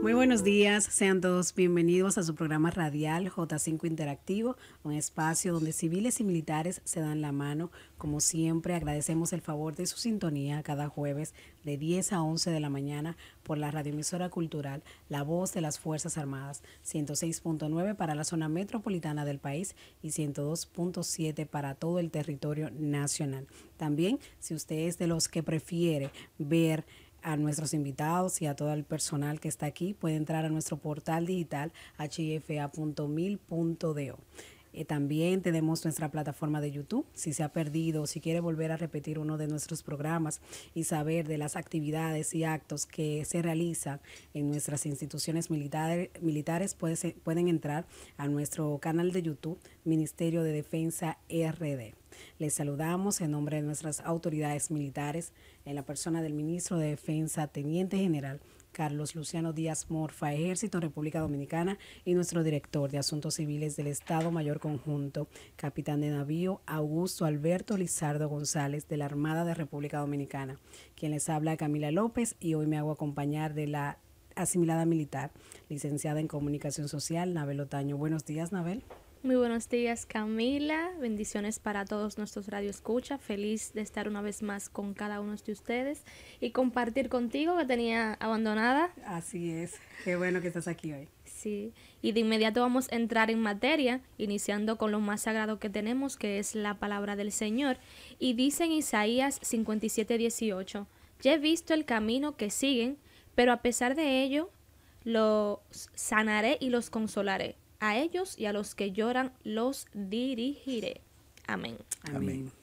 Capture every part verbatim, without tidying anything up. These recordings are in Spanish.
Muy buenos días, sean todos bienvenidos a su programa radial J cinco Interactivo, un espacio donde civiles y militares se dan la mano. Como siempre, agradecemos el favor de su sintonía cada jueves de diez a once de la mañana por la radioemisora cultural La Voz de las Fuerzas Armadas, ciento seis punto nueve para la zona metropolitana del país y ciento dos punto siete para todo el territorio nacional. También, si usted es de los que prefiere ver a nuestros invitados y a todo el personal que está aquí, puede entrar a nuestro portal digital h i f a punto mil punto do. Eh, también tenemos nuestra plataforma de YouTube. Si se ha perdido, si quiere volver a repetir uno de nuestros programas y saber de las actividades y actos que se realizan en nuestras instituciones militares, militares puede ser, pueden entrar a nuestro canal de YouTube, Ministerio de Defensa R D. Les saludamos en nombre de nuestras autoridades militares, en la persona del ministro de Defensa, Teniente General Carlos Luciano Díaz Morfa, Ejército República Dominicana, y nuestro director de Asuntos Civiles del Estado Mayor Conjunto, capitán de navío Augusto Alberto Lizardo González, de la Armada de República Dominicana. Quien les habla, Camila López, y hoy me hago acompañar de la asimilada militar, licenciada en Comunicación Social, Nabel Otaño. Buenos días, Nabel. Muy buenos días, Camila. Bendiciones para todos nuestros radioescuchas. Feliz de estar una vez más con cada uno de ustedes y compartir contigo, que tenía abandonada. Así es. Qué bueno que estás aquí hoy. Sí. Y de inmediato vamos a entrar en materia, iniciando con lo más sagrado que tenemos, que es la palabra del Señor. Y dice en Isaías cincuenta y siete, dieciocho: ya he visto el camino que siguen, pero a pesar de ello, los sanaré y los consolaré. A ellos y a los que lloran los dirigiré. Amén. Amén.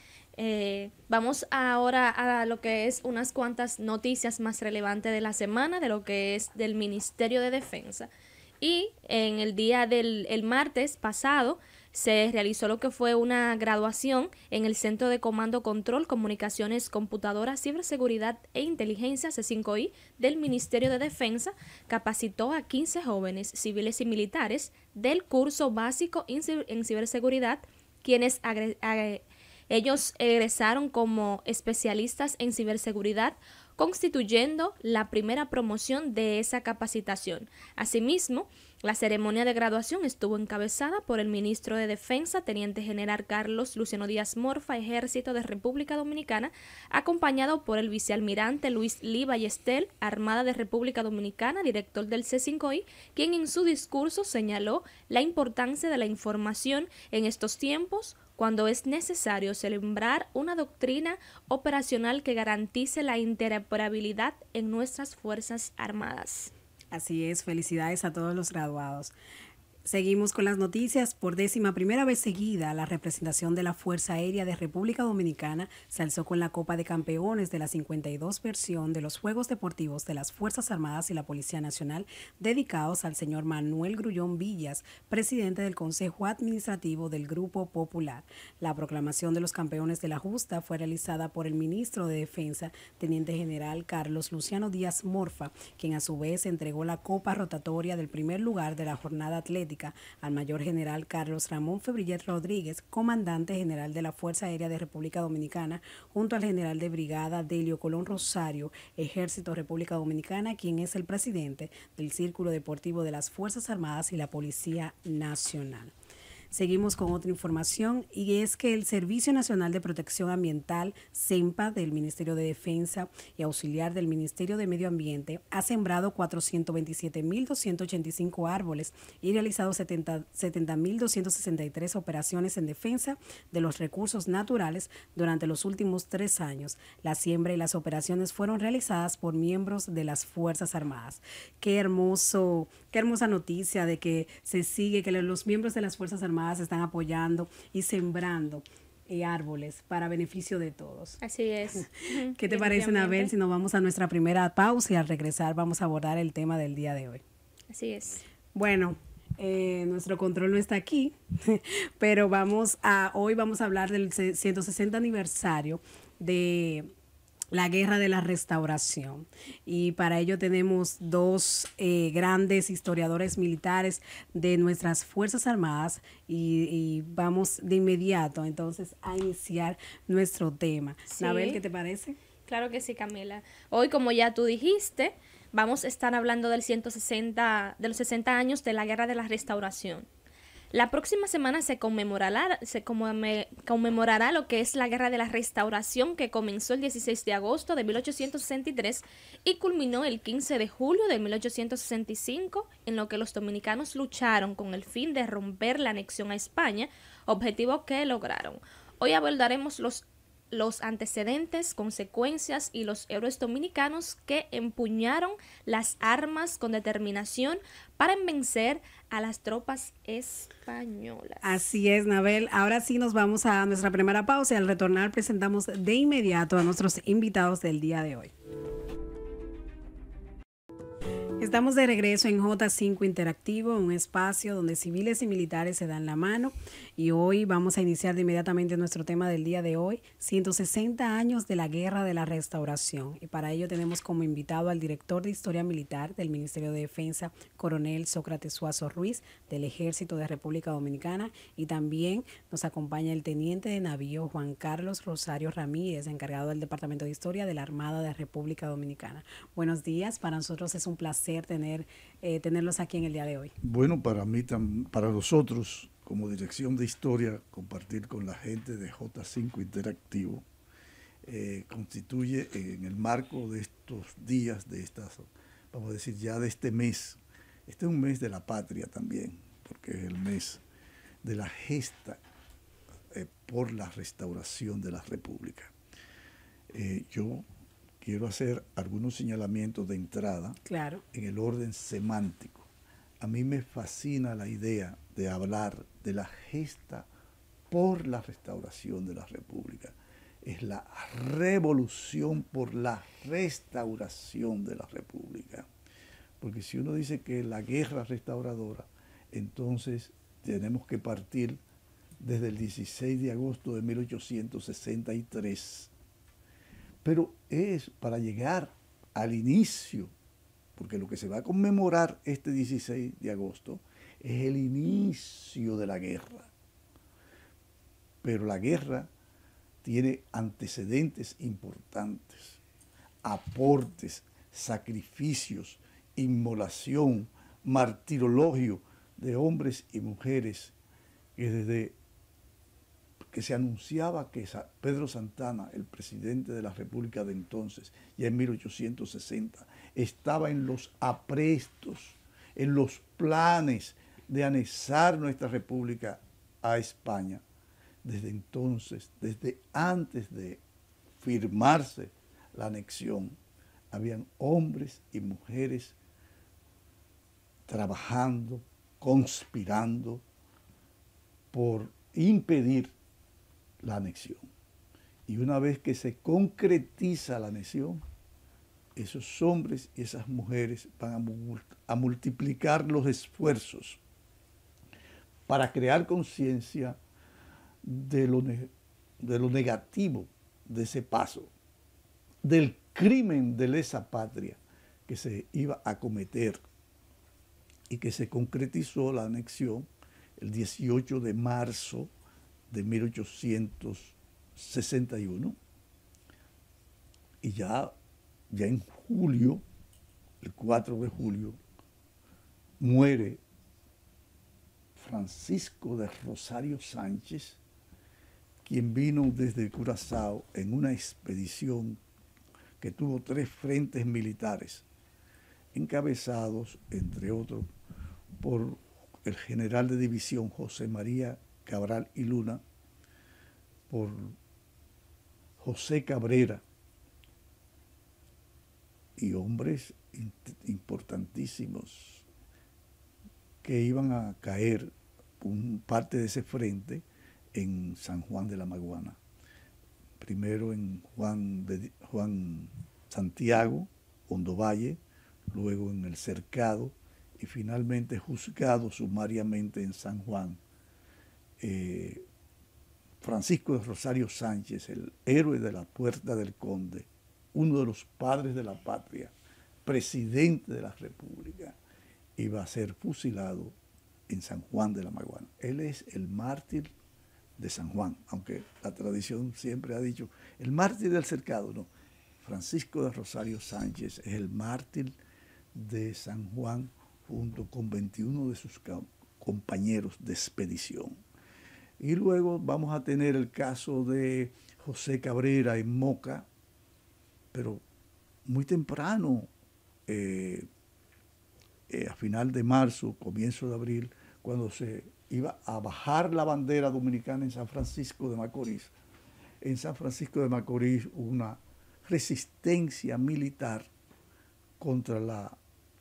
Eh, vamos ahora a lo que es unas cuantas noticias más relevantes de la semana, de lo que es del Ministerio de Defensa. Y en el día del el martes pasado se realizó lo que fue una graduación en el Centro de Comando, Control, Comunicaciones, Computadoras, Ciberseguridad e Inteligencia, C cinco I, del Ministerio de Defensa. Capacitó a quince jóvenes civiles y militares del curso básico en ciberseguridad, quienes agre- ellos egresaron como especialistas en ciberseguridad, constituyendo la primera promoción de esa capacitación. Asimismo, la ceremonia de graduación estuvo encabezada por el ministro de Defensa, Teniente General Carlos Luciano Díaz Morfa, Ejército de República Dominicana, acompañado por el vicealmirante Luis Lee Ballester, Armada de República Dominicana, director del C cinco I, quien en su discurso señaló la importancia de la información en estos tiempos, cuando es necesario celebrar una doctrina operacional que garantice la interoperabilidad en nuestras Fuerzas Armadas. Así es, felicidades a todos los graduados. Seguimos con las noticias. Por décima primera vez seguida, la representación de la Fuerza Aérea de República Dominicana se alzó con la Copa de Campeones de la cincuenta y dos versión de los Juegos Deportivos de las Fuerzas Armadas y la Policía Nacional, dedicados al señor Manuel Grullón Villas, presidente del Consejo Administrativo del Grupo Popular. La proclamación de los campeones de la justa fue realizada por el ministro de Defensa, Teniente General Carlos Luciano Díaz Morfa, quien a su vez entregó la copa rotatoria del primer lugar de la jornada atlética al mayor general Carlos Ramón Febrillet Rodríguez, comandante general de la Fuerza Aérea de República Dominicana, junto al general de brigada Delio Colón Rosario, Ejército República Dominicana, quien es el presidente del Círculo Deportivo de las Fuerzas Armadas y la Policía Nacional. Seguimos con otra información, y es que el Servicio Nacional de Protección Ambiental, SEMPA, del Ministerio de Defensa y auxiliar del Ministerio de Medio Ambiente, ha sembrado cuatrocientos veintisiete mil doscientos ochenta y cinco árboles y realizado setenta mil doscientas sesenta y tres operaciones en defensa de los recursos naturales durante los últimos tres años. La siembra y las operaciones fueron realizadas por miembros de las Fuerzas Armadas. Qué hermoso, qué hermosa noticia de que se sigue, que los miembros de las Fuerzas Armadas están apoyando y sembrando eh, árboles para beneficio de todos. Así es. ¿Qué te parece, Nabel, si nos vamos a nuestra primera pausa y al regresar vamos a abordar el tema del día de hoy? Así es. Bueno, eh, nuestro control no está aquí, pero vamos a hoy vamos a hablar del ciento sesenta aniversario de la Guerra de la Restauración, y para ello tenemos dos eh, grandes historiadores militares de nuestras Fuerzas Armadas, y, y vamos de inmediato entonces a iniciar nuestro tema. Sí. Nabel, ¿qué te parece? Claro que sí, Camila. Hoy, como ya tú dijiste, vamos a estar hablando del ciento sesenta, de los sesenta años de la Guerra de la Restauración. La próxima semana se conmemorará, se conmemorará lo que es la Guerra de la Restauración, que comenzó el dieciséis de agosto de mil ochocientos sesenta y tres y culminó el quince de julio de mil ochocientos sesenta y cinco, en lo que los dominicanos lucharon con el fin de romper la anexión a España, objetivo que lograron. Hoy abordaremos los los antecedentes, consecuencias y los héroes dominicanos que empuñaron las armas con determinación para vencer a las tropas españolas. Así es, Nabel. Ahora sí nos vamos a nuestra primera pausa y al retornar presentamos de inmediato a nuestros invitados del día de hoy. Estamos de regreso en J cinco Interactivo, un espacio donde civiles y militares se dan la mano, y hoy vamos a iniciar de inmediatamente nuestro tema del día de hoy, ciento sesenta años de la Guerra de la Restauración, y para ello tenemos como invitado al director de Historia Militar del Ministerio de Defensa, coronel Sócrates Suazo Ruiz, del Ejército de República Dominicana, y también nos acompaña el teniente de navío Juan Carlos Rosario Ramírez, encargado del Departamento de Historia de la Armada de República Dominicana. Buenos días, para nosotros es un placer tener eh, tenerlos aquí en el día de hoy. Bueno, para mí, para nosotros, como Dirección de Historia, compartir con la gente de J cinco Interactivo eh, constituye en el marco de estos días, de estas, vamos a decir ya de este mes, este es un mes de la patria también, porque es el mes de la gesta eh, por la restauración de la República. Eh, yo quiero hacer algunos señalamientos de entrada, claro, en el orden semántico. A mí me fascina la idea de hablar de la gesta por la restauración de la República. Es la revolución por la restauración de la República. Porque si uno dice que es la guerra restauradora, entonces tenemos que partir desde el dieciséis de agosto de mil ochocientos sesenta y tres. Pero es para llegar al inicio, porque lo que se va a conmemorar este dieciséis de agosto es el inicio de la guerra. Pero la guerra tiene antecedentes importantes, aportes, sacrificios, inmolación, martirologio de hombres y mujeres que desde que se anunciaba que Pedro Santana, el presidente de la República de entonces, ya en mil ochocientos sesenta, estaba en los aprestos, en los planes de anexar nuestra República a España. Desde entonces, desde antes de firmarse la anexión, habían hombres y mujeres trabajando, conspirando por impedir la anexión. Y una vez que se concretiza la anexión, esos hombres y esas mujeres van a, a multiplicar los esfuerzos para crear conciencia de lo, de lo negativo de ese paso, del crimen de lesa patria que se iba a cometer y que se concretizó la anexión el dieciocho de marzo de mil ochocientos sesenta y uno, y ya, ya en julio, el cuatro de julio, muere Francisco de Rosario Sánchez, quien vino desde Curazao en una expedición que tuvo tres frentes militares, encabezados, entre otros, por el general de división José María Cabral y Luna, por José Cabrera, y hombres importantísimos que iban a caer un, parte de ese frente en San Juan de la Maguana. Primero en Juan, de, Juan Santiago, Hondo Valle, luego en el Cercado y finalmente juzgado sumariamente en San Juan. Eh, Francisco de Rosario Sánchez, el héroe de la Puerta del Conde, uno de los padres de la patria, presidente de la República, iba a ser fusilado en San Juan de la Maguana. Él es el mártir de San Juan, aunque la tradición siempre ha dicho el mártir del Cercado. No, Francisco de Rosario Sánchez es el mártir de San Juan junto con veintiuno de sus compañeros de expedición. Y luego vamos a tener el caso de José Cabrera en Moca, pero muy temprano, eh, eh, a final de marzo, comienzo de abril, cuando se iba a bajar la bandera dominicana en San Francisco de Macorís. En San Francisco de Macorís hubo una resistencia militar contra la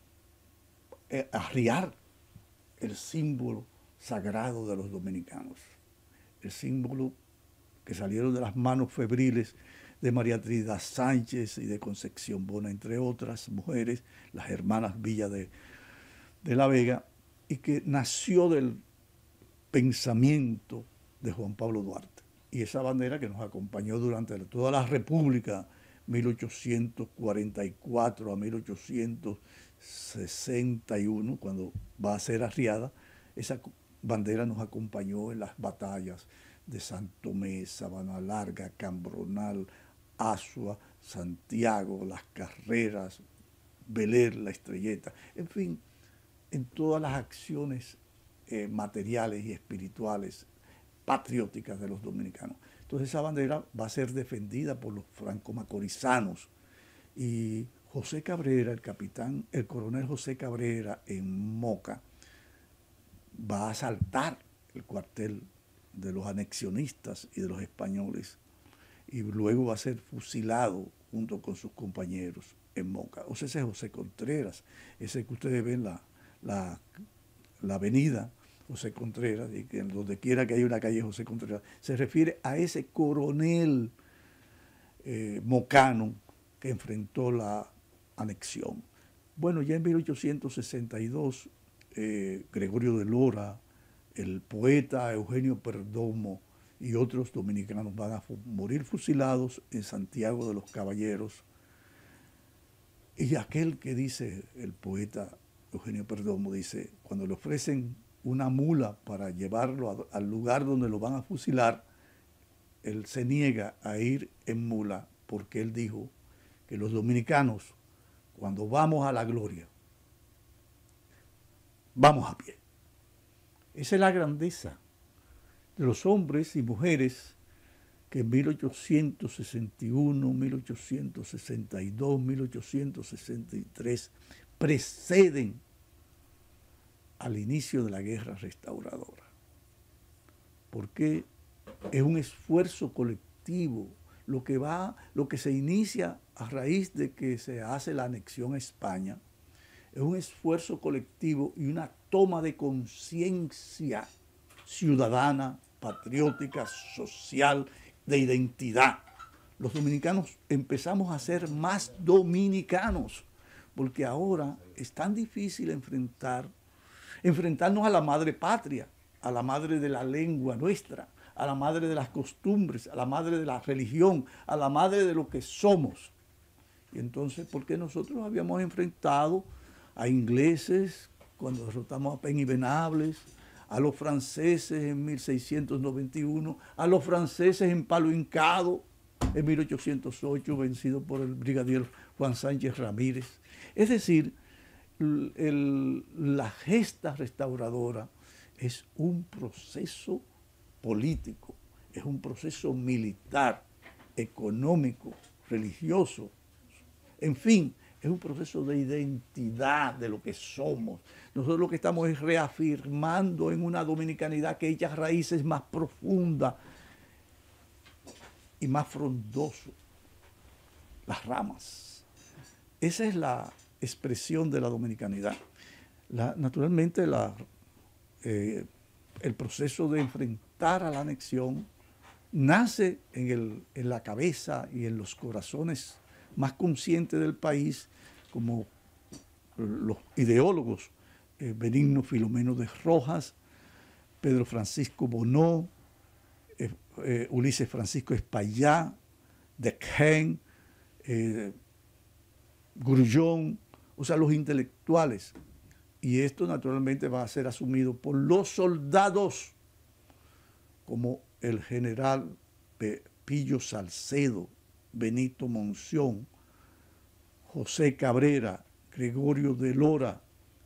eh, arriar el símbolo sagrado de los dominicanos, el símbolo que salieron de las manos febriles de María Trinidad Sánchez y de Concepción Bona, entre otras mujeres, las hermanas Villa de, de la Vega, y que nació del pensamiento de Juan Pablo Duarte. Y esa bandera que nos acompañó durante toda la República, mil ochocientos cuarenta y cuatro a mil ochocientos sesenta y uno, cuando va a ser arriada, esa bandera nos acompañó en las batallas de Santo Tomé, Sabana Larga, Cambronal, Azua, Santiago, Las Carreras, Beler, La Estrelleta, en fin, en todas las acciones eh, materiales y espirituales patrióticas de los dominicanos. Entonces esa bandera va a ser defendida por los franco-macorizanos, y José Cabrera, el capitán, el coronel José Cabrera en Moca, va a asaltar el cuartel de los anexionistas y de los españoles, y luego va a ser fusilado junto con sus compañeros en Moca. O sea, ese es José Contreras, ese que ustedes ven la, la, la avenida José Contreras, y que donde quiera que haya una calle José Contreras, se refiere a ese coronel eh, mocano que enfrentó la anexión. Bueno, ya en mil ochocientos sesenta y dos, eh, Gregorio de Lora, el poeta Eugenio Perdomo y otros dominicanos van a morir fusilados en Santiago de los Caballeros. Y aquel que dice, el poeta Eugenio Perdomo, dice, cuando le ofrecen una mula para llevarlo a, al lugar donde lo van a fusilar, él se niega a ir en mula porque él dijo que los dominicanos, cuando vamos a la gloria, vamos a pie. Esa es la grandeza de los hombres y mujeres que en mil ochocientos sesenta y uno, mil ochocientos sesenta y dos, mil ochocientos sesenta y tres preceden al inicio de la guerra restauradora. Porque es un esfuerzo colectivo lo que va, lo que se inicia a raíz de que se hace la anexión a España. Es un esfuerzo colectivo y una toma de conciencia ciudadana, patriótica, social, de identidad. Los dominicanos empezamos a ser más dominicanos, porque ahora es tan difícil enfrentar, enfrentarnos a la madre patria, a la madre de la lengua nuestra, a la madre de las costumbres, a la madre de la religión, a la madre de lo que somos. Y entonces, ¿por qué nosotros habíamos enfrentado a ingleses cuando derrotamos a Pen y Venables, a los franceses en mil seiscientos noventa y uno, a los franceses en Palo Hincado en mil ochocientos ocho, vencido por el brigadier Juan Sánchez Ramírez? Es decir, el, el, la gesta restauradora es un proceso político, es un proceso militar, económico, religioso, en fin, es un proceso de identidad de lo que somos. Nosotros lo que estamos es reafirmando en una dominicanidad que echa raíces más profundas y más frondoso las ramas. Esa es la expresión de la dominicanidad. La, naturalmente, la, eh, el proceso de enfrentar a la anexión nace en, el, en la cabeza y en los corazones más conscientes del país, como los ideólogos eh, Benigno Filomeno de Rojas, Pedro Francisco Bonó, eh, eh, Ulises Francisco Espaillá, Dequesne, eh, Grullón, o sea, los intelectuales. Y esto naturalmente va a ser asumido por los soldados, como el general Pillo Salcedo, Benito Monción, José Cabrera, Gregorio de Lora,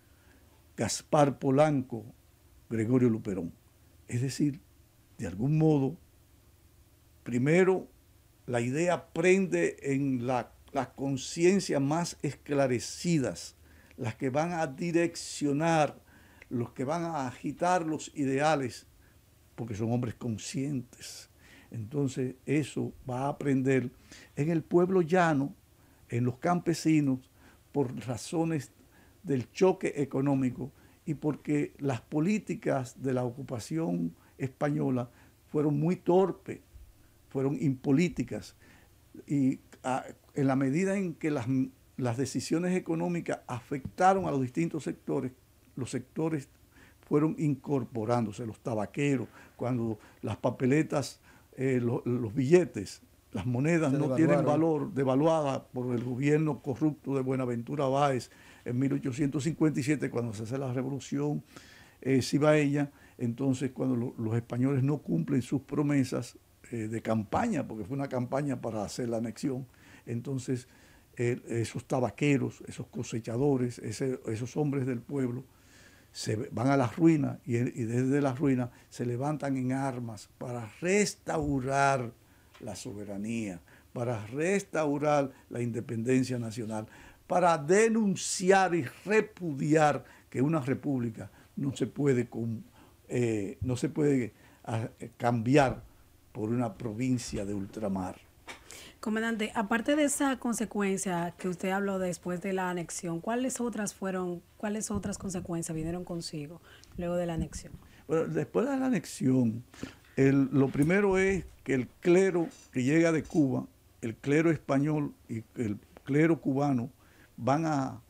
Gaspar Polanco, Gregorio Luperón. Es decir, de algún modo, primero, la idea prende en la, las conciencias más esclarecidas, las que van a direccionar, los que van a agitar los ideales, porque son hombres conscientes. Entonces eso va a aprender en el pueblo llano, en los campesinos, por razones del choque económico y porque las políticas de la ocupación española fueron muy torpes, fueron impolíticas. Y a, en la medida en que las, las decisiones económicas afectaron a los distintos sectores, los sectores fueron incorporándose, los tabaqueros, cuando las papeletas, eh, lo, los billetes, las monedas no tienen valor, devaluadas por el gobierno corrupto de Buenaventura Báez en mil ochocientos cincuenta y siete, cuando se hace la revolución eh, cibaeña. Entonces, cuando lo, los españoles no cumplen sus promesas eh, de campaña, porque fue una campaña para hacer la anexión, entonces eh, esos tabaqueros, esos cosechadores, ese, esos hombres del pueblo, se van a la ruina y, y desde la ruina se levantan en armas para restaurar la soberanía, para restaurar la independencia nacional, para denunciar y repudiar que una república no se puede, con, eh, no se puede a, cambiar por una provincia de ultramar. Comandante, aparte de esa consecuencia que usted habló después de la anexión, ¿cuáles otras fueron, cuáles otras consecuencias vinieron consigo luego de la anexión? Bueno, después de la anexión, el, lo primero es que el clero que llega de Cuba, el clero español y el clero cubano van a,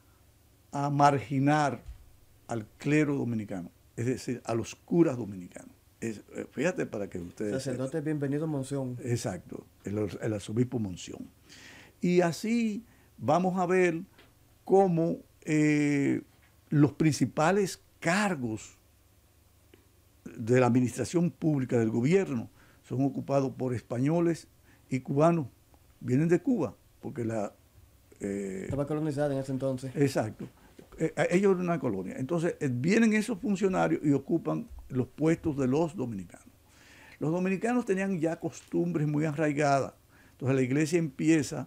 a marginar al clero dominicano, es decir, a los curas dominicanos. Es, fíjate para que ustedes... Sacerdote bienvenido Monción. Exacto, el, el arzobispo Monción. Y así vamos a ver cómo eh, los principales cargos de la administración pública del gobierno son ocupados por españoles y cubanos. Vienen de Cuba, porque la... Eh, Estaba colonizada en ese entonces. Exacto. Eh, ellos eran una colonia. Entonces eh, vienen esos funcionarios y ocupan los puestos de los dominicanos. Los dominicanos tenían ya costumbres muy arraigadas. Entonces la iglesia empieza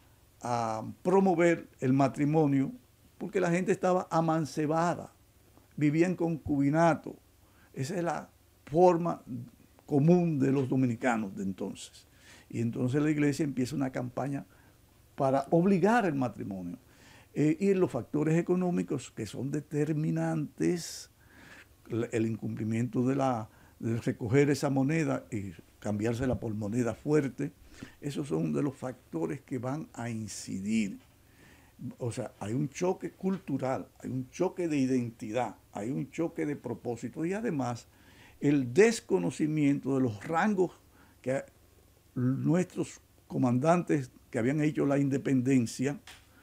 a promover el matrimonio porque la gente estaba amancebada, vivían concubinato. Esa es la forma común de los dominicanos de entonces. Y entonces la iglesia empieza una campaña para obligar el matrimonio. Eh, y los factores económicos que son determinantes, el incumplimiento de, la, de recoger esa moneda y cambiársela por moneda fuerte, esos son de los factores que van a incidir. O sea, hay un choque cultural, hay un choque de identidad, hay un choque de propósito y además el desconocimiento de los rangos que nuestros comandantes que habían hecho la independencia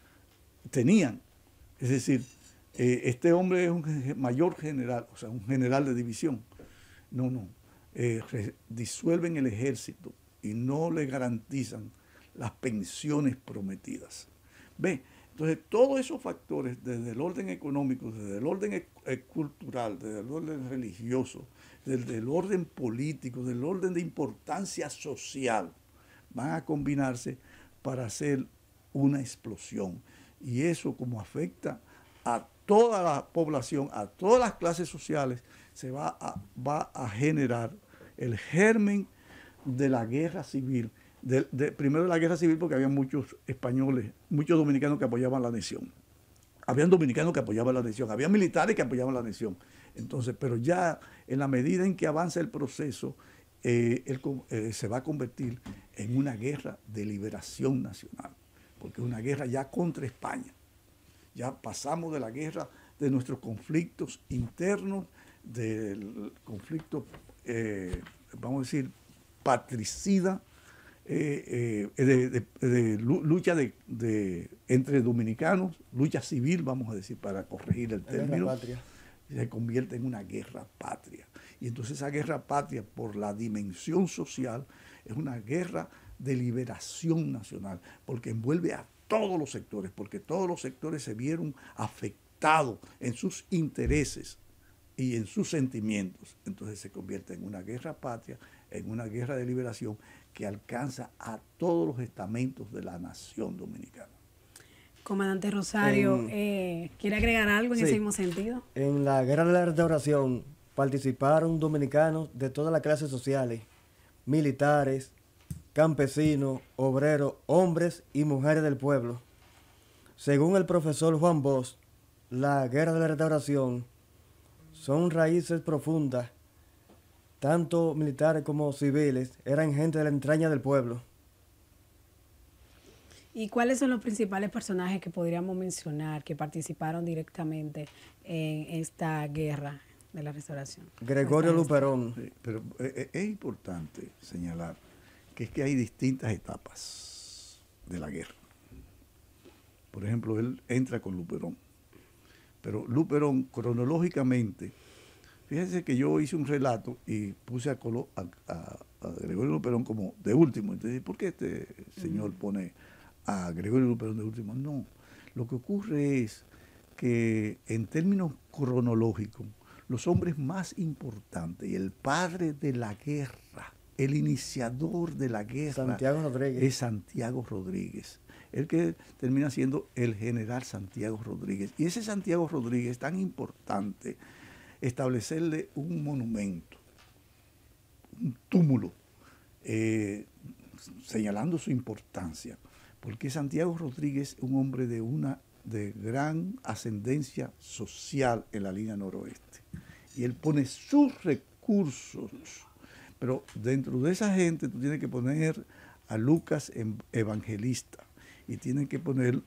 tenían. Es decir, eh, este hombre es un mayor general, o sea, un general de división. No, no. Eh, disuelven el ejército y no le garantizan las pensiones prometidas. ¿Ve? Entonces, todos esos factores, desde el orden económico, desde el orden eh, cultural, desde el orden religioso, desde el orden político, desde el orden de importancia social, van a combinarse para hacer una explosión. Y eso, como afecta a toda la población, a todas las clases sociales, se va a, va a generar el germen de la guerra civil. De, de, primero de la guerra civil porque había muchos españoles, muchos dominicanos que apoyaban la anexión. Habían dominicanos que apoyaban la anexión, había militares que apoyaban la anexión. Entonces, pero ya en la medida en que avanza el proceso, eh, el, eh, se va a convertir en una guerra de liberación nacional, porque es una guerra ya contra España. Ya pasamos de la guerra de nuestros conflictos internos, del conflicto, eh, vamos a decir, patricida, eh, eh, de, de, de lucha de, de, entre dominicanos, lucha civil, vamos a decir, para corregir el término, se convierte en una guerra patria. Y entonces esa guerra patria, por la dimensión social, es una guerra de liberación nacional, porque envuelve a todos los sectores, porque todos los sectores se vieron afectados en sus intereses y en sus sentimientos. Entonces se convierte en una guerra patria, en una guerra de liberación que alcanza a todos los estamentos de la nación dominicana. Comandante Rosario, En- eh, ¿quiere agregar algo en Sí. ese mismo sentido? En la Guerra de la Restauración participaron dominicanos de todas las clases sociales, militares, campesinos, obreros, hombres y mujeres del pueblo. Según el profesor Juan Bosch, la Guerra de la Restauración son raíces profundas. Tanto militares como civiles eran gente de la entraña del pueblo. ¿Y cuáles son los principales personajes que podríamos mencionar que participaron directamente en esta guerra de la restauración? Gregorio Esta- Luperón, Sí, pero eh, es importante señalar que es que hay distintas etapas de la guerra. Por ejemplo, él entra con Luperón, pero Luperón cronológicamente, fíjense que yo hice un relato y puse a, Colo- a, a- a Gregorio Luperón como de último. Entonces, ¿por qué este señor pone a Gregorio Luperón de último? No, lo que ocurre es que en términos cronológicos, los hombres más importantes y el padre de la guerra, el iniciador de la guerra, Santiago Rodríguez. es Santiago Rodríguez, el que termina siendo el general Santiago Rodríguez. Y ese Santiago Rodríguez es tan importante establecerle un monumento, un túmulo, eh, señalando su importancia, porque Santiago Rodríguez es un hombre de una de gran ascendencia social en la línea noroeste. Y él pone sus recursos, pero dentro de esa gente tú tienes que poner a Lucas Evangelista y tienes que poner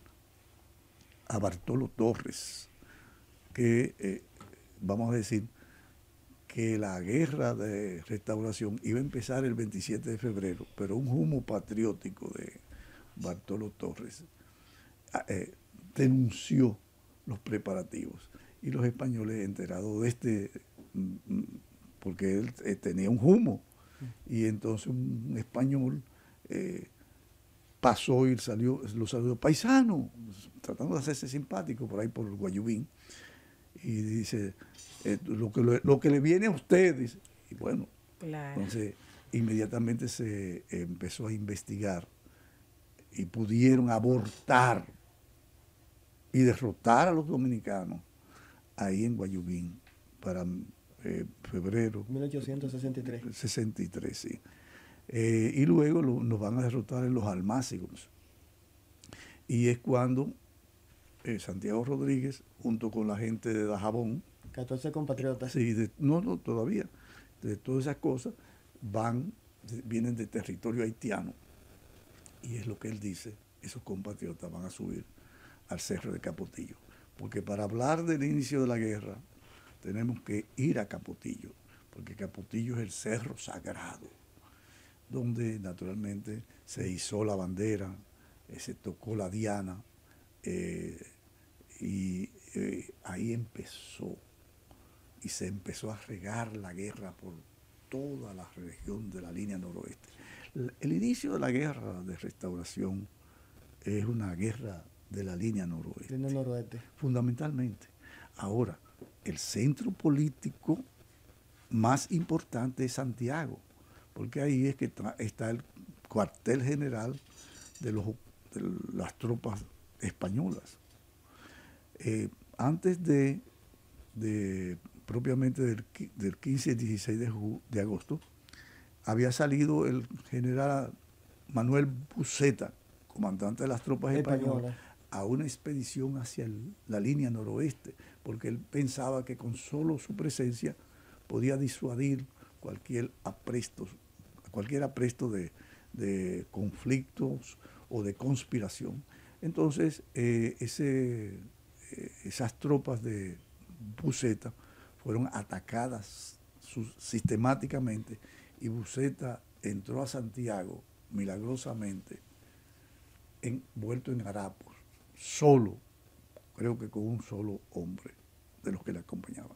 a Bartolo Torres, que eh, vamos a decir que la guerra de restauración iba a empezar el veintisiete de febrero, pero un humo patriótico de Bartolo Torres eh, denunció los preparativos y los españoles enterados de este, mm, porque él eh, tenía un humo, y entonces un español eh, pasó y salió, lo saludó, paisano, tratando de hacerse simpático por ahí por Guayubín, y dice, eh, lo, que, lo, lo que le viene a ustedes, y bueno, Claro. entonces inmediatamente se eh, empezó a investigar y pudieron abortar y derrotar a los dominicanos ahí en Guayubín para eh, febrero mil ochocientos sesenta y tres. sesenta y tres, sí. Eh, y luego lo, nos van a derrotar en los Almácigos. Y es cuando eh, Santiago Rodríguez, junto con la gente de Dajabón, catorce compatriotas. sí, de, no, no, todavía, de todas esas cosas, van, de, vienen de territorio haitiano. Y es lo que él dice, esos compatriotas van a subir al Cerro de Capotillo. Porque para hablar del inicio de la guerra, tenemos que ir a Capotillo, porque Capotillo es el cerro sagrado, donde naturalmente se izó la bandera, eh, se tocó la diana, eh, y eh, ahí empezó, y se empezó a regar la guerra por toda la región de la línea noroeste. El, el inicio de la guerra de restauración es una guerra de la línea noroeste, Línea noroeste. fundamentalmente. Ahora, el centro político más importante es Santiago, porque ahí es que está el cuartel general de, los, de las tropas españolas. Eh, antes de, de propiamente del, del quince y dieciséis de, de agosto, había salido el general Manuel Buceta, comandante de las tropas españolas, Española. a una expedición hacia el, la línea noroeste, porque él pensaba que con solo su presencia podía disuadir cualquier apresto, cualquier apresto de, de conflictos o de conspiración. Entonces, eh, ese, eh, esas tropas de Buceta fueron atacadas su, sistemáticamente, y Buceta entró a Santiago milagrosamente envuelto en harapos, solo, creo que con un solo hombre de los que le acompañaban.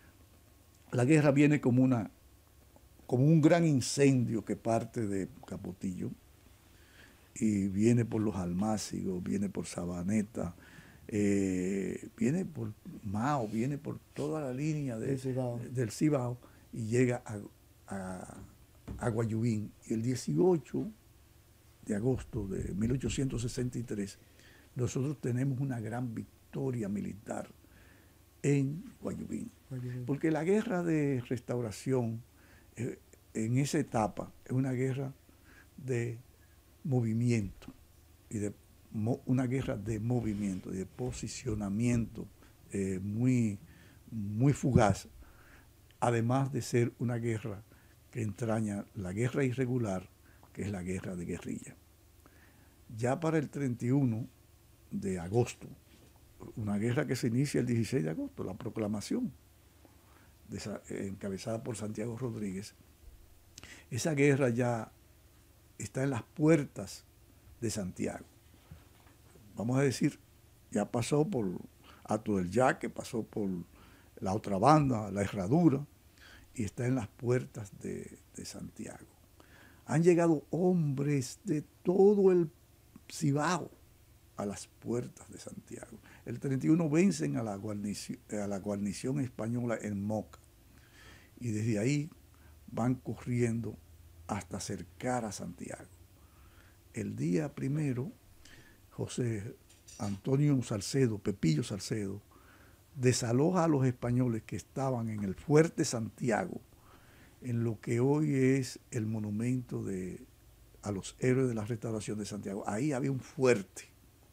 La guerra viene como, una, como un gran incendio que parte de Capotillo, y viene por los Almácigos, viene por Sabaneta, eh, viene por Mao, viene por toda la línea de, Cibao. del Cibao y llega a, a, a Guayubín. Y el dieciocho de agosto de mil ochocientos sesenta y tres, nosotros tenemos una gran victoria militar en Guayubín. Guayubín. Porque la guerra de restauración eh, en esa etapa es una guerra de movimiento y de mo, una guerra de movimiento y de posicionamiento eh, muy, muy fugaz, además de ser una guerra que entraña la guerra irregular, que es la guerra de guerrilla. Ya para el treinta y uno de agosto, una guerra que se inicia el dieciséis de agosto, la proclamación de esa, eh, encabezada por Santiago Rodríguez, esa guerra ya está en las puertas de Santiago. Vamos a decir, ya pasó por Hato del Yaque, pasó por la otra banda, la Herradura, y está en las puertas de, de Santiago. Han llegado hombres de todo el Cibao a las puertas de Santiago. El treinta y uno vencen a la guarnición, a la guarnición española en Moca, y desde ahí van corriendo hasta acercar a Santiago. El día primero, José Antonio Salcedo, Pepillo Salcedo, desaloja a los españoles que estaban en el fuerte Santiago, en lo que hoy es el monumento de, a los héroes de la restauración de Santiago. Ahí había un fuerte,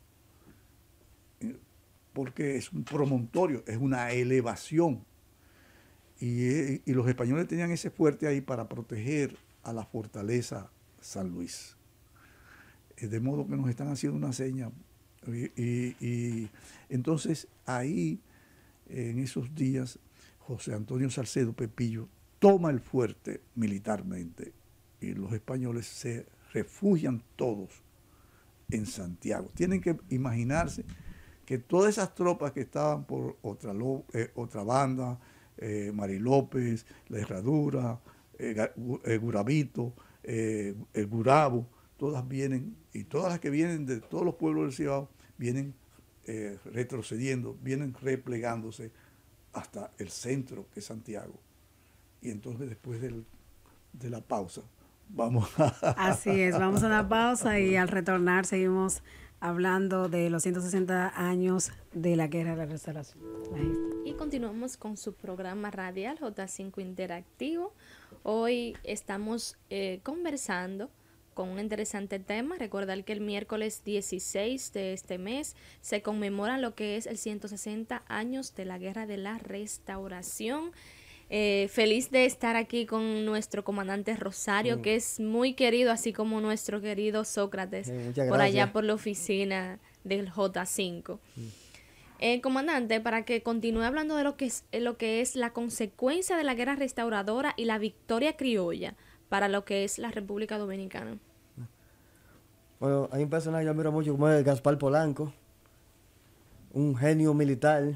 porque es un promontorio, es una elevación. Y, y los españoles tenían ese fuerte ahí para proteger a la fortaleza San Luis. De modo que nos están haciendo una seña. Y, y, y entonces ahí, en esos días, José Antonio Salcedo Pepillo toma el fuerte militarmente y los españoles se refugian todos en Santiago. Tienen que imaginarse que todas esas tropas que estaban por otra, eh, otra banda, eh, Mari López, La Herradura, eh, eh, Gurabito, eh, el Gurabo, todas vienen, y todas las que vienen de todos los pueblos del Cibao, vienen eh, retrocediendo, vienen replegándose hasta el centro, que es Santiago. Y entonces después del, de la pausa, vamos a... Así es, vamos a una pausa y al retornar seguimos hablando de los ciento sesenta años de la Guerra de la Restauración. Y continuamos con su programa radial J cinco Interactivo. Hoy estamos eh, conversando con un interesante tema. Recordar que el miércoles dieciséis de este mes se conmemora lo que es el ciento sesenta años de la Guerra de la Restauración. Eh, feliz de estar aquí con nuestro comandante Rosario, mm. que es muy querido, así como nuestro querido Sócrates, eh, por allá por la oficina del J cinco. Mm. Eh, comandante, para que continúe hablando de lo que es lo que es la consecuencia de la guerra restauradora y la victoria criolla para lo que es la República Dominicana. Bueno, hay un personaje que yo admiro mucho como es Gaspar Polanco, un genio militar.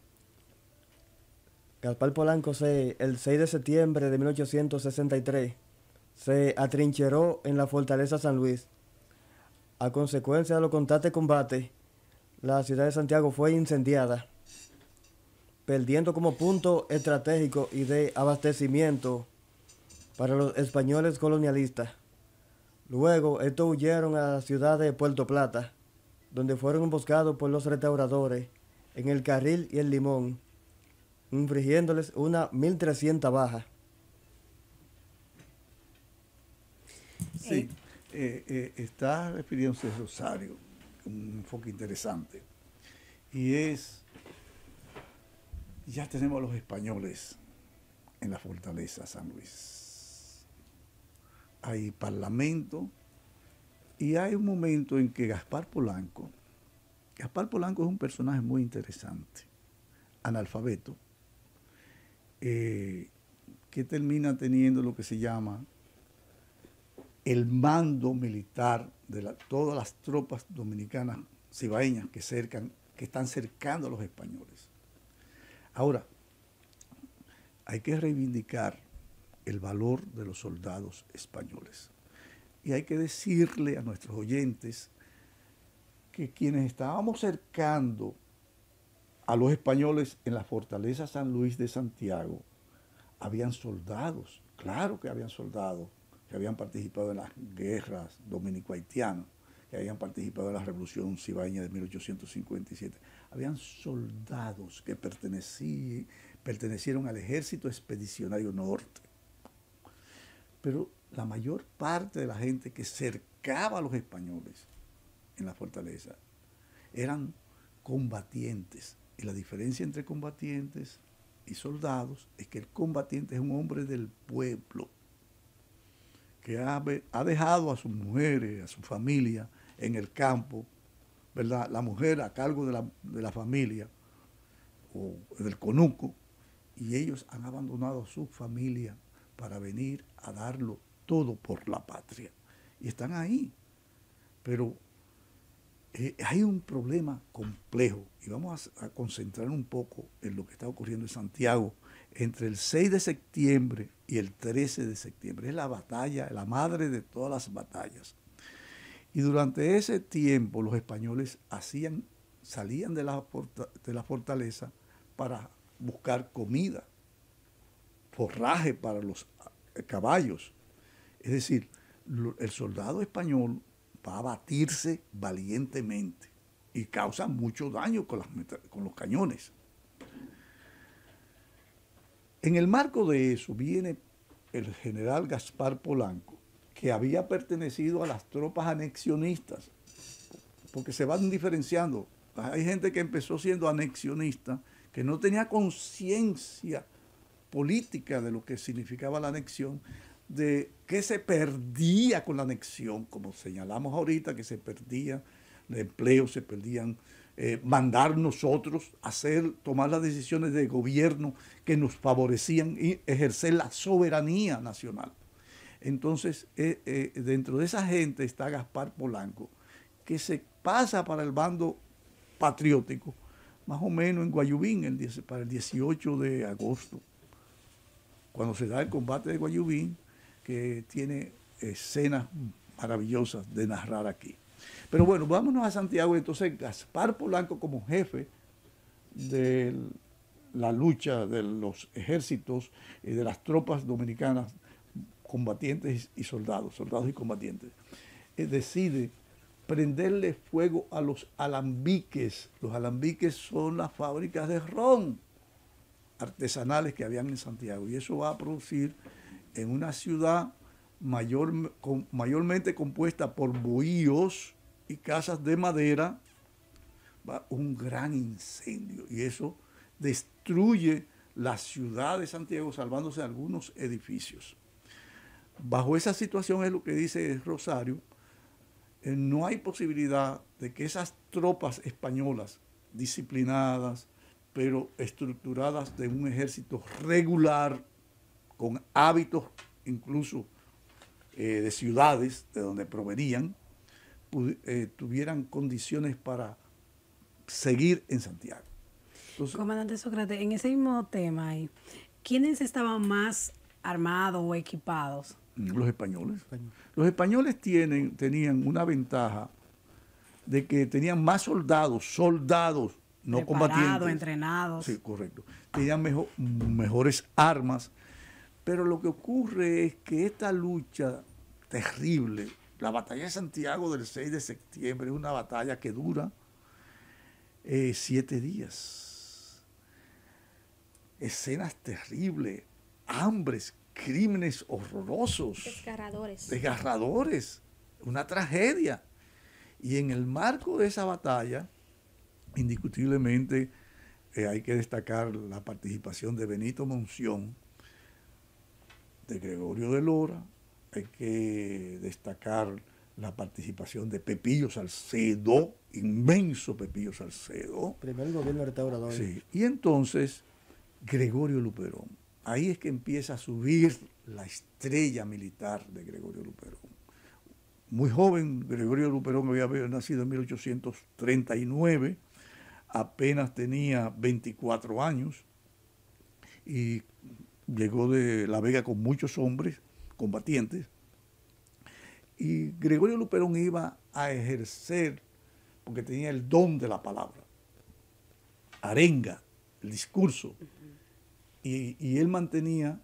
Gaspar Polanco se, el seis de septiembre de mil ochocientos sesenta y tres se atrincheró en la fortaleza San Luis. A consecuencia de los constantes combates, la ciudad de Santiago fue incendiada, perdiendo como punto estratégico y de abastecimiento para los españoles colonialistas. Luego, estos huyeron a la ciudad de Puerto Plata, donde fueron emboscados por los restauradores en el Carril y el Limón, infligiéndoles una mil trescientas bajas. Sí, eh, eh, está refiriéndose a Rosario, un enfoque interesante, y es, ya tenemos a los españoles en la fortaleza San Luis. Hay parlamento y hay un momento en que Gaspar Polanco, Gaspar Polanco es un personaje muy interesante, analfabeto, eh, que termina teniendo lo que se llama el mando militar de la, todas las tropas dominicanas cibaeñas que, cercan, que están cercando a los españoles. Ahora, hay que reivindicar el valor de los soldados españoles. Y hay que decirle a nuestros oyentes que quienes estábamos cercando a los españoles en la fortaleza San Luis de Santiago, habían soldados, claro que habían soldados que habían participado en las guerras dominico-haitianas, que habían participado en la Revolución Cibaeña de mil ochocientos cincuenta y siete. Habían soldados que pertenecí, pertenecieron al Ejército Expedicionario Norte. Pero la mayor parte de la gente que cercaba a los españoles en la fortaleza eran combatientes. Y la diferencia entre combatientes y soldados es que el combatiente es un hombre del pueblo que ha, ha dejado a sus mujeres, a su familia en el campo, ¿verdad? La mujer a cargo de la, de la familia o del conuco, y ellos han abandonado a su familia para venir a darlo todo por la patria. Y están ahí. Pero eh, hay un problema complejo y vamos a, a concentrar un poco en lo que está ocurriendo en Santiago entre el seis de septiembre y el trece de septiembre. Es la batalla, la madre de todas las batallas. Y durante ese tiempo los españoles hacían, salían de la, de la fortaleza para buscar comida, forraje para los caballos. Es decir, el soldado español va a batirse valientemente y causa mucho daño con, las, con los cañones. En el marco de eso viene el general Gaspar Polanco, que había pertenecido a las tropas anexionistas, porque se van diferenciando. Hay gente que empezó siendo anexionista, que no tenía conciencia política de lo que significaba la anexión, de qué se perdía con la anexión, como señalamos ahorita, que se perdía el empleo, se perdían eh, mandar nosotros hacer, tomar las decisiones de gobierno que nos favorecían y ejercer la soberanía nacional. Entonces, eh, eh, dentro de esa gente está Gaspar Polanco, que se pasa para el bando patriótico, más o menos en Guayubín, el, para el dieciocho de agosto, cuando se da el combate de Guayubín, que tiene escenas maravillosas de narrar aquí. Pero bueno, vámonos a Santiago. Entonces, Gaspar Polanco, como jefe de la lucha de los ejércitos y de las tropas dominicanas, combatientes y soldados, soldados y combatientes, eh, decide prenderle fuego a los alambiques. Los alambiques son las fábricas de ron artesanales que habían en Santiago, y eso va a producir en una ciudad mayor, con, mayormente compuesta por bohíos y casas de madera, va un gran incendio, y eso destruye la ciudad de Santiago, salvándose algunos edificios. Bajo esa situación es lo que dice Rosario, eh, no hay posibilidad de que esas tropas españolas disciplinadas, pero estructuradas de un ejército regular, con hábitos incluso eh, de ciudades de donde provenían, eh, tuvieran condiciones para seguir en Santiago. Entonces, Comandante Sócrates, en ese mismo tema, ahí, ¿quiénes estaban más armados o equipados? Los españoles. Los españoles tienen, tenían una ventaja de que tenían más soldados, soldados, no preparados, combatientes. entrenados. Sí, correcto. Tenían mejor, mejores armas, pero lo que ocurre es que esta lucha terrible, la batalla de Santiago del seis de septiembre, es una batalla que dura eh, siete días. Escenas terribles, hambres, crímenes horrorosos. Desgarradores. Desgarradores. Una tragedia. Y en el marco de esa batalla, indiscutiblemente eh, hay que destacar la participación de Benito Monción, de Gregorio de Lora, hay que destacar la participación de Pepillo Salcedo, inmenso Pepillo Salcedo. Primer gobierno restaurador. Sí. Y entonces Gregorio Luperón. Ahí es que empieza a subir la estrella militar de Gregorio Luperón. Muy joven, Gregorio Luperón había nacido en mil ochocientos treinta y nueve, apenas tenía veinticuatro años y llegó de La Vega con muchos hombres combatientes Y Gregorio Luperón iba a ejercer, porque tenía el don de la palabra, arenga, el discurso. Uh-huh. y, y él mantenía,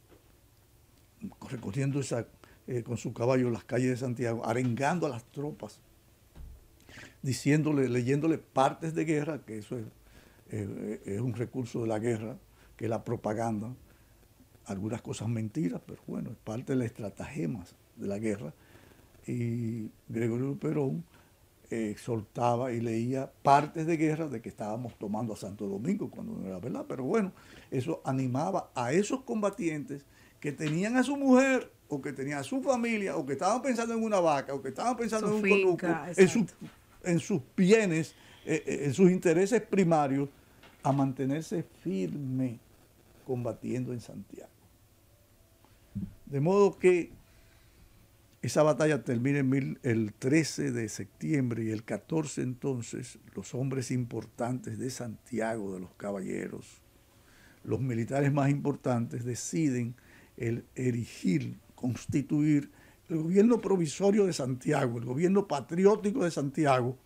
recorriendo esa, eh, con su caballo las calles de Santiago, arengando a las tropas, diciéndole, leyéndole partes de guerra, que eso es, eh, es un recurso de la guerra, que es la propaganda, algunas cosas mentiras, pero bueno, es parte de las estratagemas de la guerra. Y Gregorio Luperón eh, exhortaba y leía partes de guerra de que estábamos tomando a Santo Domingo, cuando no era verdad, pero bueno, eso animaba a esos combatientes que tenían a su mujer, o que tenían a su familia, o que estaban pensando en una vaca, o que estaban pensando su en un finca, conuco, en, su, en sus bienes, eh, en sus intereses primarios, a mantenerse firme combatiendo en Santiago. De modo que esa batalla termina en mil, el trece de septiembre, y el catorce entonces los hombres importantes de Santiago, de los caballeros, los militares más importantes, deciden el erigir, constituir el gobierno provisorio de Santiago, el gobierno patriótico de Santiago,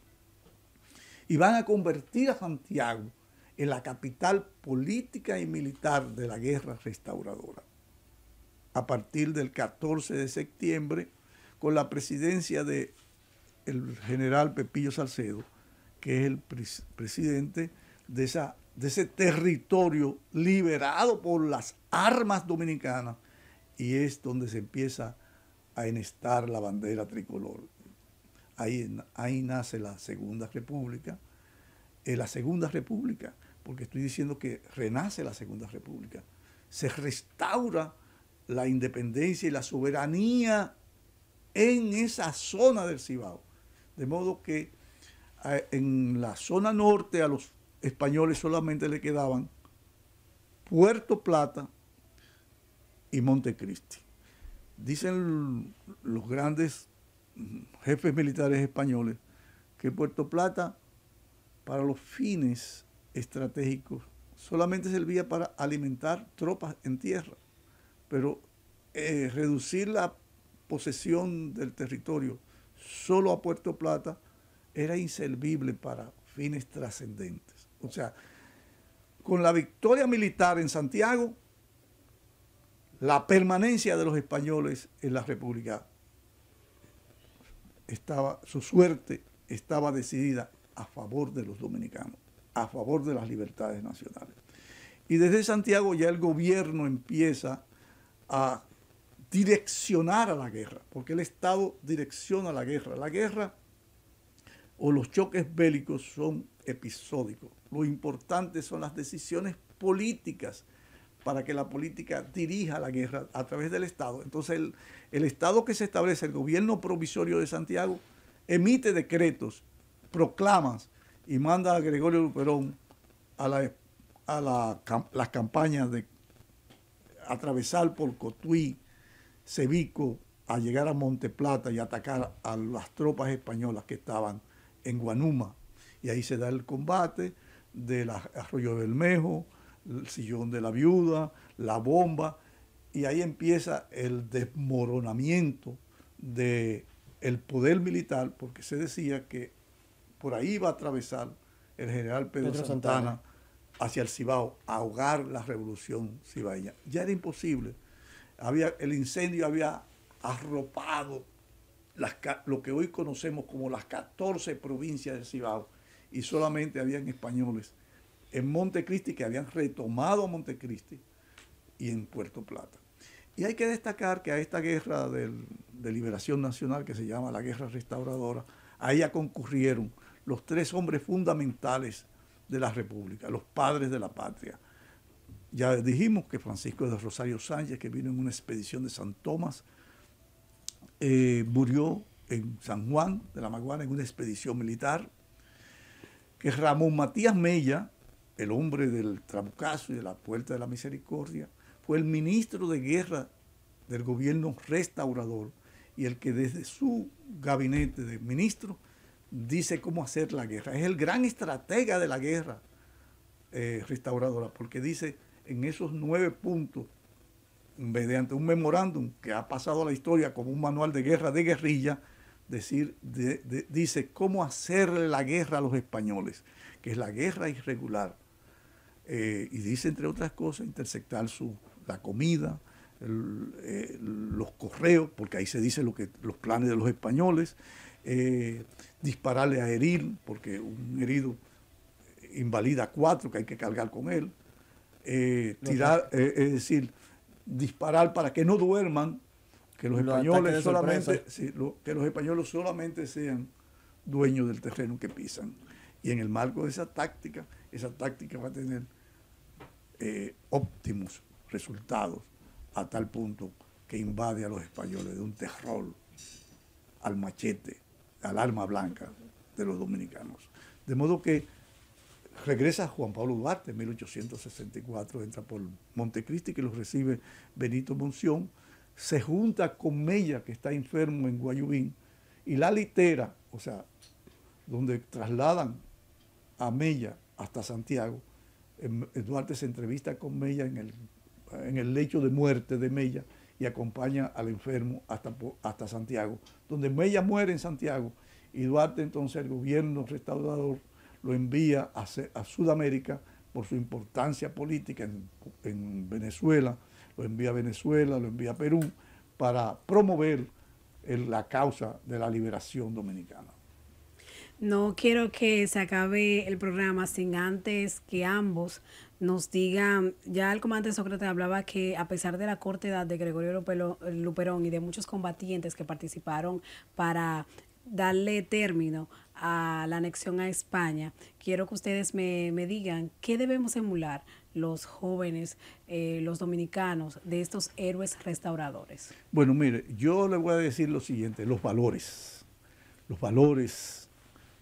y van a convertir a Santiago en la capital política y militar de la guerra restauradora. A partir del catorce de septiembre, con la presidencia del general Pepillo Salcedo, que es el pres presidente de, esa, de ese territorio liberado por las armas dominicanas, y es donde se empieza a enhestar la bandera tricolor. Ahí, ahí nace la Segunda República. Eh, la Segunda República, porque estoy diciendo que renace la Segunda República, se restaura la independencia y la soberanía en esa zona del Cibao. De modo que eh, en la zona norte a los españoles solamente le quedaban Puerto Plata y Montecristi. Dicen los grandes jefes militares españoles que Puerto Plata, para los fines estratégicos, solamente servía para alimentar tropas en tierra, pero eh, reducir la posesión del territorio solo a Puerto Plata era inservible para fines trascendentes. O sea, con la victoria militar en Santiago, la permanencia de los españoles en la República estaba, su suerte estaba decidida a favor de los dominicanos, a favor de las libertades nacionales. Y desde Santiago ya el gobierno empieza a direccionar a la guerra, porque el Estado direcciona la guerra. La guerra o los choques bélicos son episódicos. Lo importante son las decisiones políticas para que la política dirija la guerra a través del Estado. Entonces el, el Estado que se establece, el gobierno provisorio de Santiago, emite decretos, proclamas y manda a Gregorio Luperón a, la, a la, las campañas de atravesar por Cotuí, Cebico, a llegar a Monte Plata y atacar a las tropas españolas que estaban en Guanuma. Y ahí se da el combate del Arroyo Bermejo, el Sillón de la Viuda, la bomba, y ahí empieza el desmoronamiento del poder militar, porque se decía que por ahí iba a atravesar el general Pedro, Pedro Santana, Santana hacia el Cibao, a ahogar la revolución cibaeña. Ya era imposible. Había, el incendio había arropado las, lo que hoy conocemos como las catorce provincias del Cibao, y solamente habían españoles en Montecristi, que habían retomado a Montecristi, y en Puerto Plata. Y hay que destacar que a esta guerra del, de liberación nacional, que se llama la Guerra Restauradora, a ella concurrieron los tres hombres fundamentales de la República, los padres de la patria. Ya dijimos que Francisco de Rosario Sánchez, que vino en una expedición de San Tomás, eh, murió en San Juan de la Maguana en una expedición militar, que Ramón Matías Mella, el hombre del Trabucazo y de la Puerta de la Misericordia, fue el ministro de guerra del gobierno restaurador, y el que desde su gabinete de ministro dice cómo hacer la guerra. Es el gran estratega de la guerra eh, restauradora, porque dice en esos nueve puntos mediante un memorándum que ha pasado a la historia como un manual de guerra de guerrilla, decir, de, de, dice cómo hacerle la guerra a los españoles, que es la guerra irregular. Eh, y dice, entre otras cosas, interceptar su, la comida, el, eh, los correos, porque ahí se dice lo que, los planes de los españoles, eh, dispararle a herir, porque un herido invalida a cuatro que hay que cargar con él, eh, tirar, eh, es decir, disparar para que no duerman, que los españoles solamente, sí, lo, que los españoles solamente sean dueños del terreno que pisan. Y en el marco de esa táctica, esa táctica va a tener eh, óptimos resultados a tal punto que invade a los españoles de un terror al machete, al arma blanca de los dominicanos. De modo que regresa Juan Pablo Duarte en mil ochocientos sesenta y cuatro, entra por Montecristi, que los recibe Benito Monción, se junta con Mella, que está enfermo en Guayubín, y la litera, o sea, donde trasladan a Mella hasta Santiago, Duarte se entrevista con Mella en el, en el lecho de muerte de Mella y acompaña al enfermo hasta, hasta Santiago, donde Mella muere en Santiago y Duarte entonces, el gobierno restaurador, lo envía a, a Sudamérica por su importancia política en, en Venezuela, lo envía a Venezuela, lo envía a Perú para promover el, la causa de la liberación dominicana. No quiero que se acabe el programa sin antes que ambos nos digan, ya el comandante Sócrates hablaba que a pesar de la corta edad de Gregorio Luperón y de muchos combatientes que participaron para darle término a la anexión a España, quiero que ustedes me, me digan qué debemos emular los jóvenes, eh, los dominicanos, de estos héroes restauradores. Bueno, mire, yo le voy a decir lo siguiente, los valores, los valores,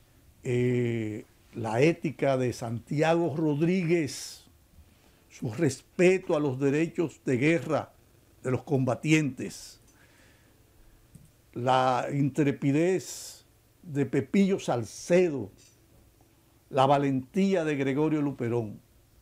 eh, la ética de Santiago Rodríguez, su respeto a los derechos de guerra de los combatientes, la intrepidez de Pepillo Salcedo, la valentía de Gregorio Luperón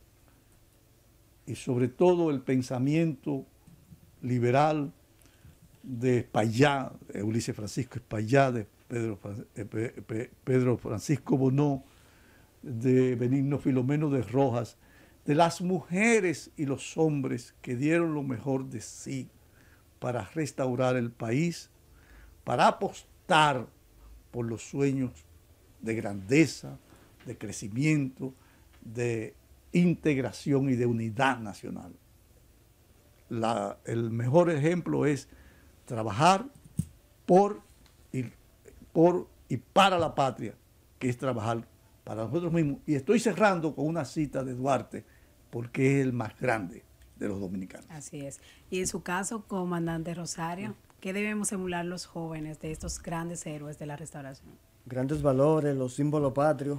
y sobre todo el pensamiento liberal de Espaillá, de Ulises Francisco Espaillá, de Pedro, Pedro Francisco Bonó, de Benigno Filomeno de Rojas, de las mujeres y los hombres que dieron lo mejor de sí para restaurar el país, para apostar por los sueños de grandeza, de crecimiento, de integración y de unidad nacional. La, el mejor ejemplo es trabajar por y, por y para la patria, que es trabajar para nosotros mismos. Y estoy cerrando con una cita de Duarte, porque es el más grande de los dominicanos. Así es. Y en su caso, comandante Rosario, ¿qué debemos emular los jóvenes de estos grandes héroes de la restauración? Grandes valores, los símbolos patrios.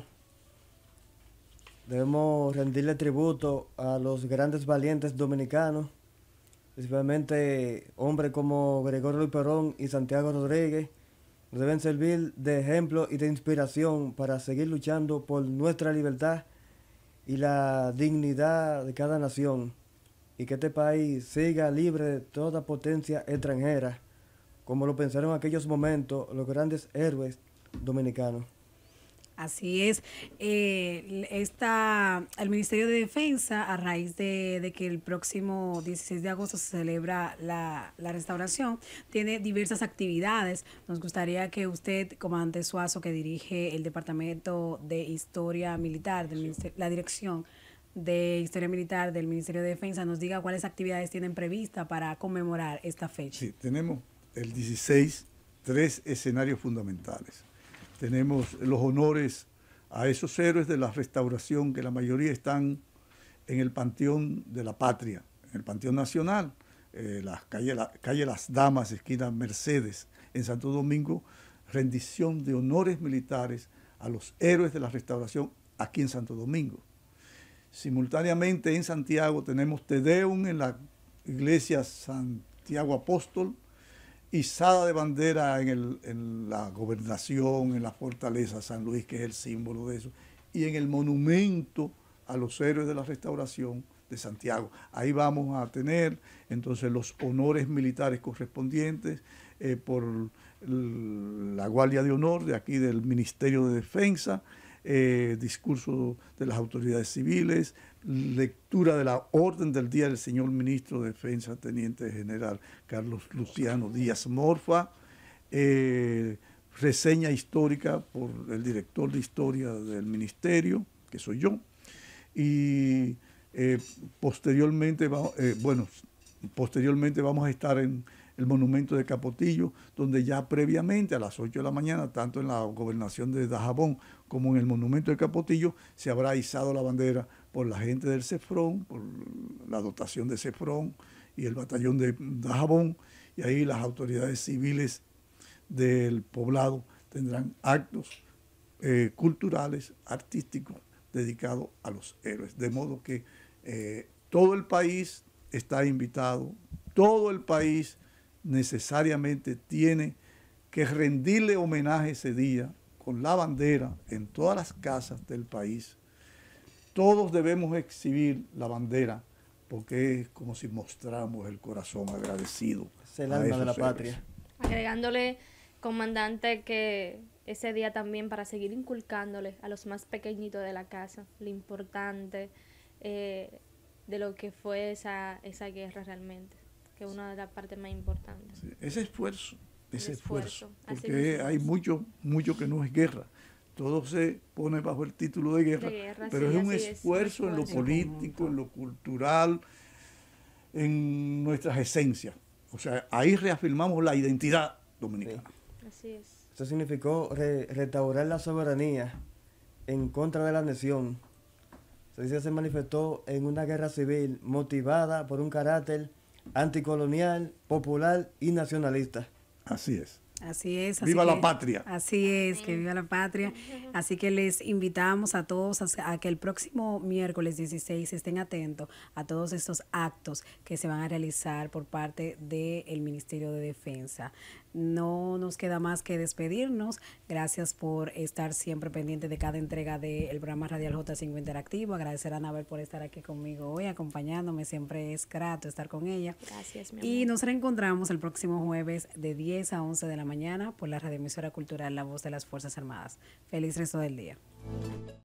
Debemos rendirle tributo a los grandes valientes dominicanos, principalmente hombres como Gregorio Luperón y Santiago Rodríguez. Nos deben servir de ejemplo y de inspiración para seguir luchando por nuestra libertad y la dignidad de cada nación, y que este país siga libre de toda potencia extranjera, como lo pensaron en aquellos momentos los grandes héroes dominicanos. Así es. Eh, esta, el Ministerio de Defensa, a raíz de, de que el próximo dieciséis de agosto se celebra la, la restauración, tiene diversas actividades. Nos gustaría que usted, comandante Suazo, que dirige el Departamento de Historia Militar, del la Dirección de Historia Militar del Ministerio de Defensa, nos diga cuáles actividades tienen prevista para conmemorar esta fecha. Sí, tenemos el dieciséis, tres escenarios fundamentales. Tenemos los honores a esos héroes de la restauración, que la mayoría están en el Panteón de la Patria, en el Panteón Nacional, eh, la calle, la calle Las Damas, esquina Mercedes, en Santo Domingo, rendición de honores militares a los héroes de la restauración aquí en Santo Domingo. Simultáneamente en Santiago tenemos Te Deum en la iglesia Santiago Apóstol, izada de bandera en, el, en la gobernación, en la fortaleza San Luis, que es el símbolo de eso, y en el monumento a los héroes de la restauración de Santiago. Ahí vamos a tener entonces los honores militares correspondientes eh, por la Guardia de Honor de aquí del Ministerio de Defensa, eh, discurso de las autoridades civiles, lectura de la orden del día del señor Ministro de Defensa, Teniente General Carlos Luciano Díaz Morfa, eh, reseña histórica por el director de historia del ministerio, que soy yo, y eh, posteriormente, va, eh, bueno, posteriormente vamos a estar en el monumento de Capotillo, donde ya previamente a las ocho de la mañana, tanto en la gobernación de Dajabón como en el monumento de Capotillo, se habrá izado la bandera por la gente del Cefrón, por la dotación de Cefrón y el batallón de Dajabón, y ahí las autoridades civiles del poblado tendrán actos eh, culturales, artísticos, dedicados a los héroes. De modo que eh, todo el país está invitado, todo el país necesariamente tiene que rendirle homenaje ese día con la bandera en todas las casas del país. Todos debemos exhibir la bandera porque es como si mostráramos el corazón agradecido. Es el alma de la patria. Agregándole, comandante, que ese día también para seguir inculcándole a los más pequeñitos de la casa lo importante eh, de lo que fue esa, esa guerra realmente, que es una de las partes más importantes. Sí, ese esfuerzo, ese esfuerzo, esfuerzo porque hay mucho, mucho que no es guerra. Todo se pone bajo el título de guerra, de guerra pero sí, es un así esfuerzo es, en lo esfuerzo político, en lo cultural, en nuestras esencias. O sea, ahí reafirmamos la identidad dominicana. Sí. Así es. Eso significó re restaurar la soberanía en contra de la nación. Se dice que se manifestó en una guerra civil motivada por un carácter anticolonial, popular y nacionalista. Así es. Así es. Así ¡Viva que, la patria! Así es, que viva la patria. Así que les invitamos a todos a, a que el próximo miércoles dieciséis estén atentos a todos estos actos que se van a realizar por parte del Ministerio de Defensa. No nos queda más que despedirnos. Gracias por estar siempre pendiente de cada entrega del programa Radial J cinco Interactivo. Agradecer a Anabel por estar aquí conmigo hoy, acompañándome. Siempre es grato estar con ella. Gracias, mi Y amor. nos reencontramos el próximo jueves de diez a once de la mañana por la radioemisora cultural La Voz de las Fuerzas Armadas. Feliz resto del día.